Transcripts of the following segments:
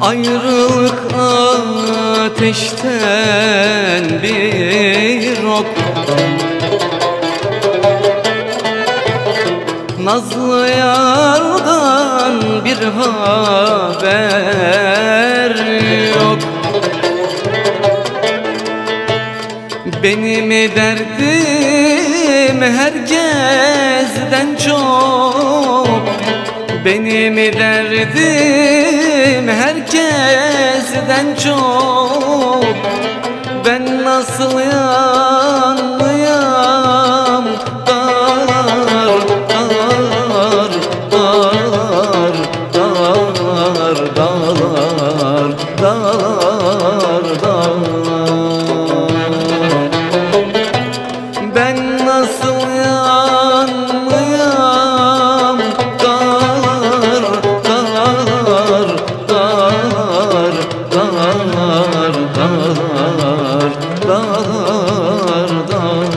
Ayrılık ateşten bir ok, nazlı yardan bir haber yok. Benim derdim herkesten çok, benim derdim herkesten çok. Ben nasıl yanmayam dar dar dar dar dar dar dar. Ben nasıl yanmayam dar dar dar dar dar dar dar.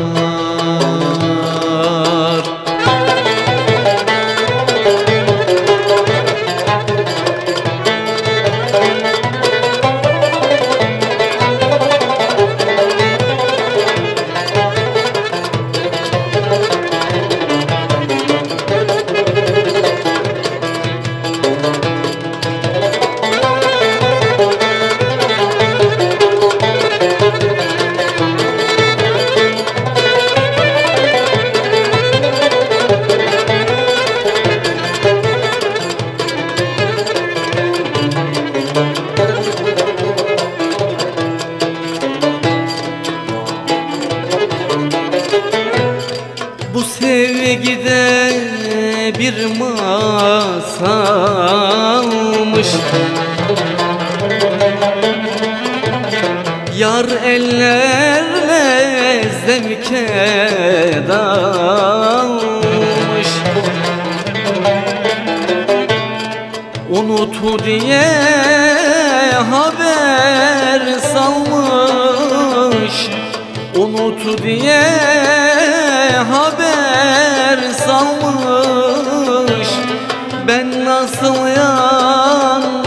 Bu sevgide bir masalmış, yar ellerle zevke dalmış. Unut diye haber salmış, unut diye haber salmış. Ben nasıl yan